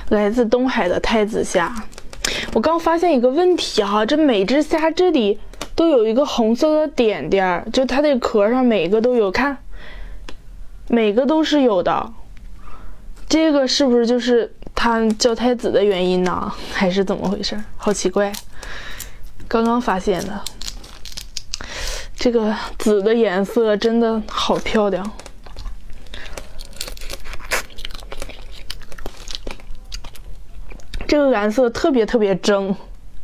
来自东海的太子虾。我刚发现一个问题哈，这每只虾这里都有一个红色的点点，就它的壳上每个都有，看，每个都是有的。这个是不是就是它叫太子的原因呢？还是怎么回事？好奇怪，刚刚发现的。这个紫的颜色真的好漂亮。这个颜色特别正。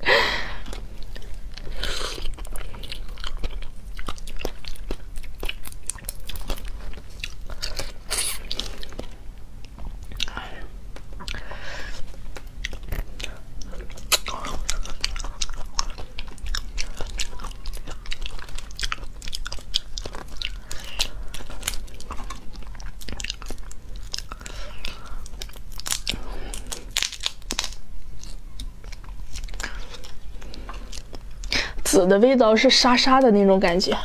紫的味道是沙沙的那种感觉，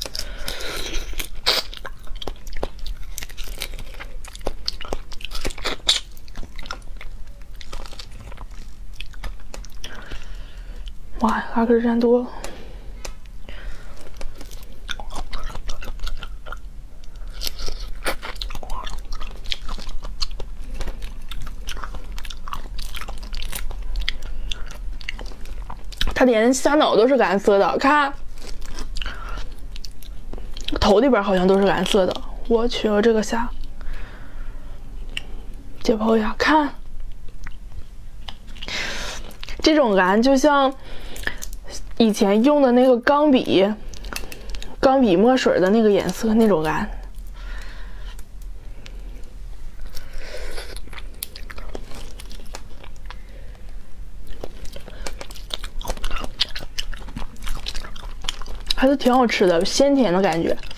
哇，它可是占多了。它连虾脑都是蓝色的，看，头里边好像都是蓝色的。我去，这个虾，解剖一下，看，这种蓝就像以前用的那个钢笔墨水的那个颜色，那种蓝。还是挺好吃的，鲜甜的感觉。